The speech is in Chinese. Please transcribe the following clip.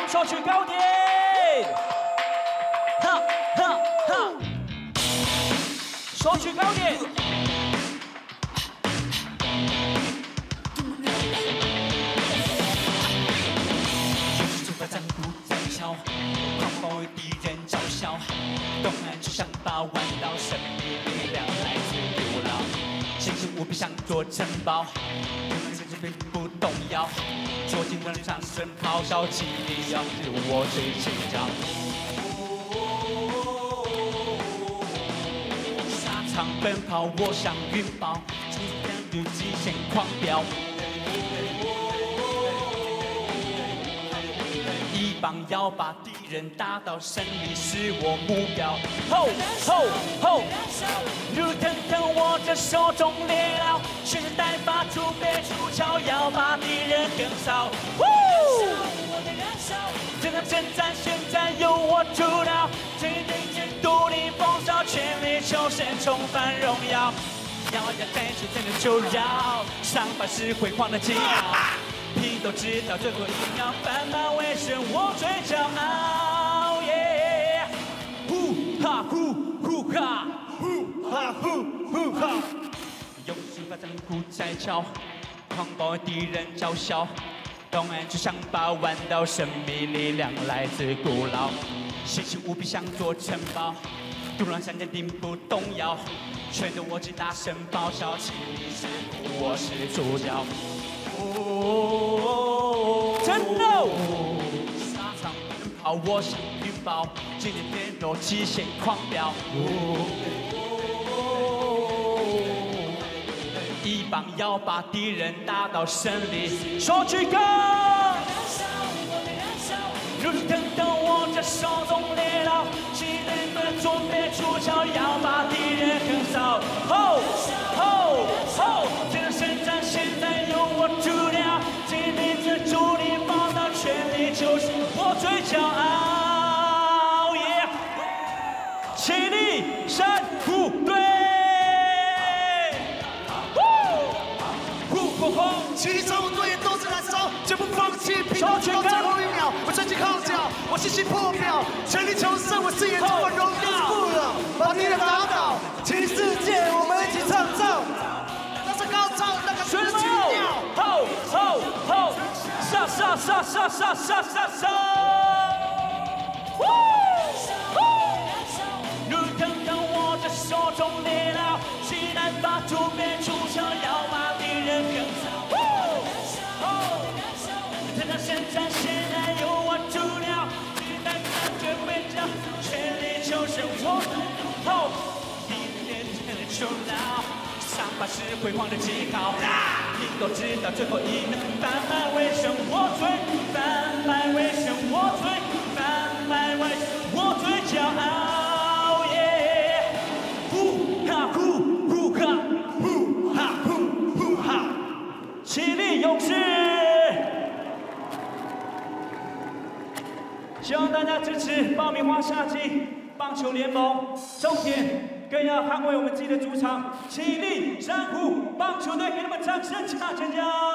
收取高点。哈哈哈，收取高点。 东岸之上把弯道，神秘力量来自古老，信心无比像座城堡，甚至并不动摇。捉紧能掌声咆哮，气力要是我最紧张。沙场奔跑，我像云豹，冲天率极限狂飙。 一棒要把敌人打倒，胜利是我目标。吼吼吼！如腾腾握着手中猎刀，蓄势待发，储备出鞘，要把敌人横扫。这场征战现在由我主导，这对阵独立风骚，全力求胜，重返荣耀。要带出真的就绕，上半是辉煌的记号。 屁都知道，最后一秒反败为胜，我最骄傲。耶！呼哈呼呼哈呼哈呼呼哈，勇士把江湖在敲，狂暴敌人叫嚣。东岸之上把弯道，神秘力量来自古老，信心无比像座城堡，独狼山坚定不动摇。全都我只大声咆哮，气力是我是主角。 真的！沙场奔跑，我像云豹，今天电脑极限狂飙。一棒要把敌人打倒，胜利说句go！如腾腾握着手中猎刀，气力们准备出鞘，要把敌人横扫。吼吼吼！这场胜战现在由我主导。 主力放到全力就是我最骄傲，耶！起立，山虎队， 其中队都是燃烧，绝不放弃，拼到最后一秒，我争气号角，我信心破表，全力求胜，我誓言充满荣耀，不了，把敌人打倒，全世界我们一起唱唱，那是高潮，那个是奇妙， 吼吼吼！ 杀杀杀杀杀杀杀杀！如腾腾握着手中猎刀，气难发，准备出鞘，要把敌人横扫。这场胜战现在由我主导，敌人感觉会将全力求胜，我吼，敌人真的求饶。 上把是辉煌的记号，你都知道最后一秒反败为胜，我最反败为胜，我最反败为胜，我最骄傲耶！呼哈呼呼哈呼哈呼呼哈，起立勇士！希望大家支持爆米花夏季棒球联盟，重点。 更要捍卫我们自己的主场，起立！珊瑚棒球队，给他们掌声加尖叫！